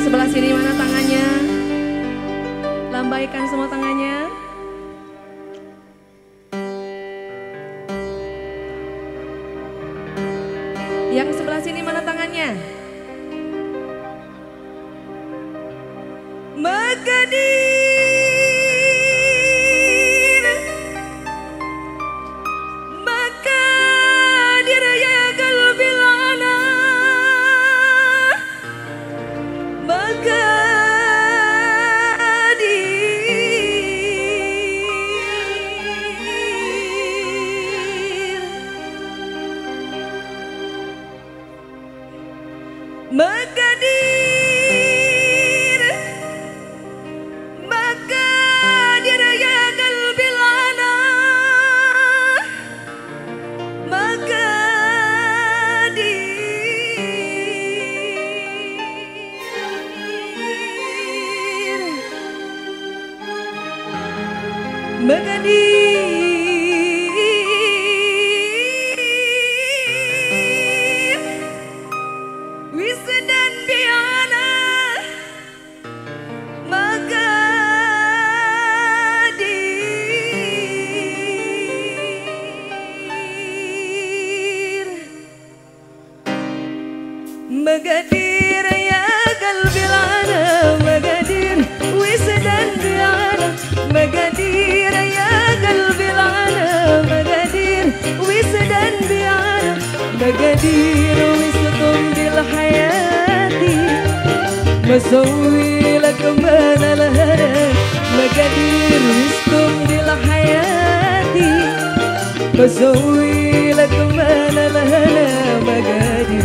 sebelah sini mana tangannya? Lambaikan semua tangannya. Yang sebelah sini mana tangannya? Magadir, Magadir ya qalbil ana, Magadir, Magadir ya qalbil ana, Magadir, Magadir, Wisdan biana, Magadir, Magadir ya qalbil ana, Magadir, Wisdan biana, Magadir ya qalbil ana, Magadir, Wisdan biana, Magadir wistum dil hayati, مسوي لك من الهنا، مقادير wistum dil hayati، مسوي لك من الهنا، مقادير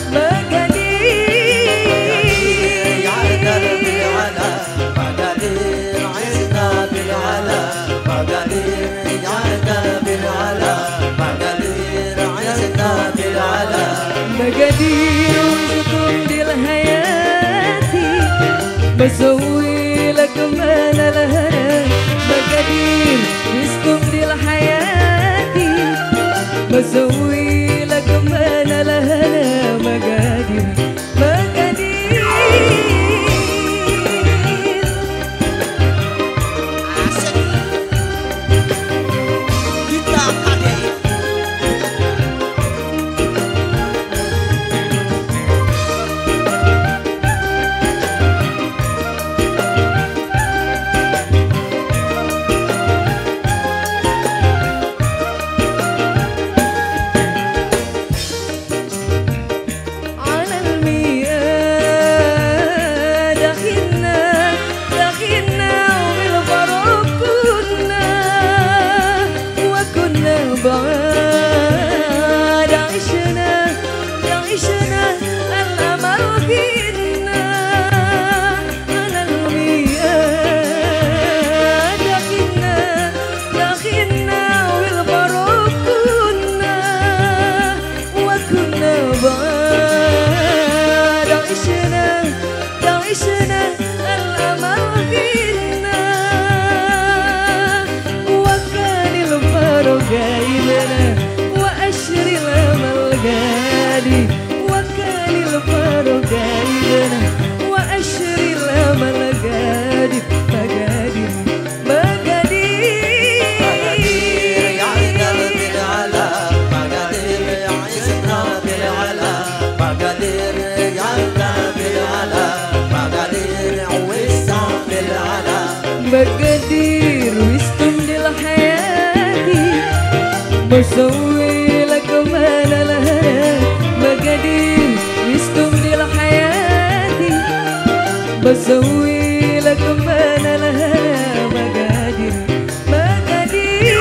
مقادير يا قلبي على مقادير عشنا بالعلا، مقادير يا قلبي على مقادير عشنا بالعلا، مقادير wistum dil hayati، مسوي لك من الهنا، مقادير wistum dil hayati، مسوي لك من الهنا، مقادير مقادير. asik kita pakai بعد عشنا الأمل فينا على المياه، دخلنا والبروك كنا، وكنا بعد عشنا الأمل فينا، وكان البروك جايلنا وأشر الأمل قادي، وكان البروك جايلنا وأشر الأمل قادي، مقادير مقادير يا قلبي العلا، مقادير عشنا بالعلا، مقادير يا قلبي العلا، مقادير عويسا بالعلا، مقادير wistum dil hayati، مسوي لك من الهنا، مقادير wistum dil hayati، مسوي لك من الهنا، مقادير مقادير.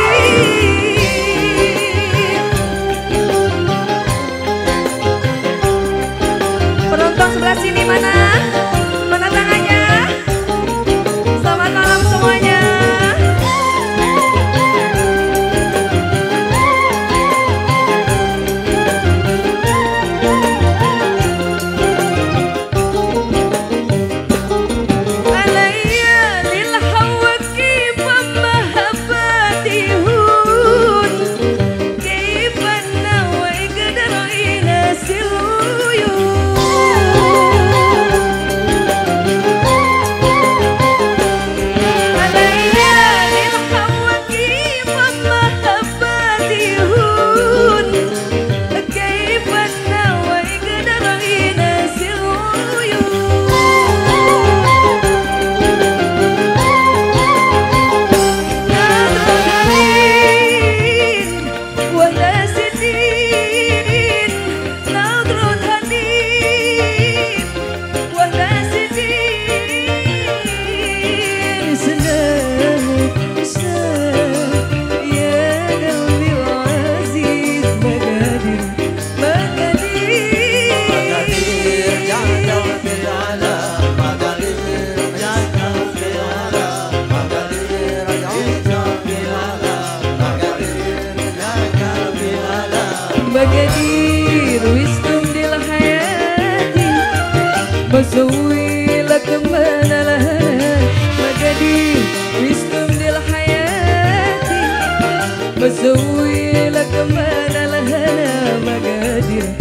Penonton sebelah sini mana? Mana tangannya? Selamat malam semuanya. علي مقادير ويستمدل حياتي بسوي لك ما انا لها مقادير ويستمدل حياتي بسوي لك ما انا لها مقادير